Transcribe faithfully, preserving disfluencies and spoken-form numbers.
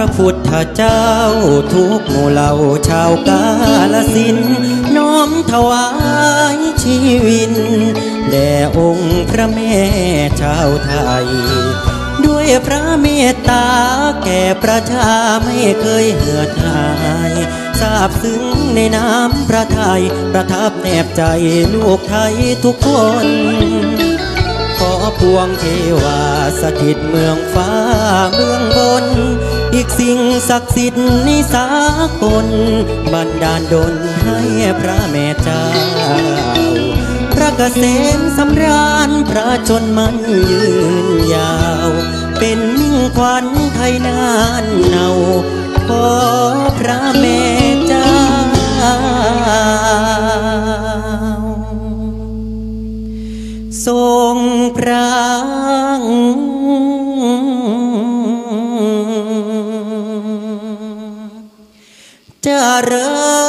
ระพุทธเจ้าทุกหมู่เหล่าชาวกาฬสินธุ์น้อมถวายชีวิตแด่องค์พระแม่ชาวไทยด้วยพระเมตตาแก่ประชาไม่เคยเหือดหายซาบซึ้งในน้ำพระทัยประทับแนบใจลูกไทยทุกคนขอพวงเทวาสถิตเมืองฟ้าเมืองบนอีกสิ่งศักดิ์สิทธิ์ในสากลบันดาลดลให้พระแม่เจ้าพระเกษมสำราญพระชนมันยืนยาวเป็นมิ่งขวัญไทยนานเนาขอพระแม่เจ้าทรงพระเจริญ